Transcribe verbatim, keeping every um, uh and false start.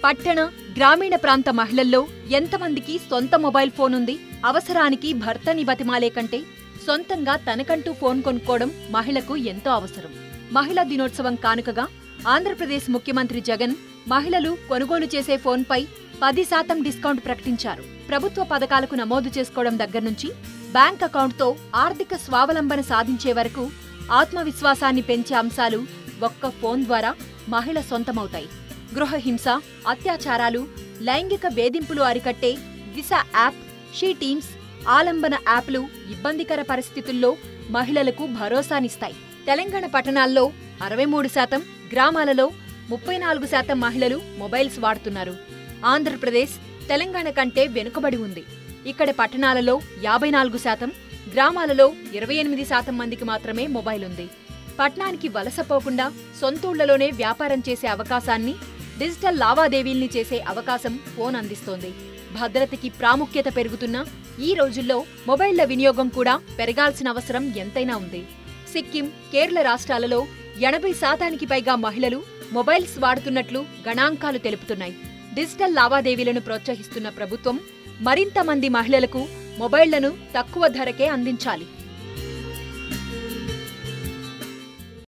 పట్టణ, గ్రామీణ ప్రాంత మహిళల్లో ఎంతమందికి సొంత మొబైల్ ఫోన్ ఉంది? అవసరానికి భర్తని బతిమాలే కంటే సొంతంగా తనకంటూ ఫోన్ కొనుక్కోవడం మహిళకు ఎంతో అవసరం. మహిళా దినోత్సవం కానుకగా ఆంధ్రప్రదేశ్ ముఖ్యమంత్రి జగన్ మహిళలు కొనుగోలు చేసే ఫోన్పై పది శాతం డిస్కౌంట్ ప్రకటించారు. ప్రభుత్వ పథకాలకు నమోదు చేసుకోవడం దగ్గర్నుంచి బ్యాంక్ అకౌంట్తో ఆర్థిక స్వావలంబన సాధించే వరకు ఆత్మవిశ్వాసాన్ని పెంచే అంశాలు ఒక్క ఫోన్ ద్వారా మహిళ సొంతమవుతాయి. గృహహింస, అత్యాచారాలు, లైంగిక వేధింపులు అరికట్టే Disha app, she teams, Alambana యాప్లు ఇబ్బందికర పరిస్థితుల్లో మహిళలకు భరోసానిస్తాయి. తెలంగాణ పట్టణాల్లో అరవై మూడు శాతం, గ్రామాలలో ముప్పై నాలుగు శాతం మహిళలు మొబైల్స్ వాడుతున్నారు. ఆంధ్రప్రదేశ్ తెలంగాణ కంటే వెనుకబడి ఉంది. ఇక్కడ పట్టణాలలో యాభై నాలుగు శాతం, గ్రామాలలో ఇరవై ఎనిమిది శాతం మందికి మాత్రమే మొబైల్ ఉంది. పట్నానికి వలసపోకుండా సొంతూళ్లలోనే వ్యాపారం చేసే అవకాశాన్ని, డిజిటల్ లావాదేవీల్ని చేసే అవకాశం ఫోన్ అందిస్తోంది. భద్రతకి ప్రాముఖ్యత పెరుగుతున్న ఈ రోజుల్లో మొబైళ్ల వినియోగం కూడా పెరగాల్సిన అవసరం ఎంతైనా ఉంది. సిక్కిం, కేరళ రాష్ట్రాలలో ఎనభై శాతానికి పైగా మహిళలు మొబైల్స్ వాడుతున్నట్లు గణాంకాలు తెలుపుతున్నాయి. డిజిటల్ లావాదేవీలను ప్రోత్సహిస్తున్న ప్రభుత్వం మరింత మంది మహిళలకు మొబైళ్లను తక్కువ ధరకే అందించాలి.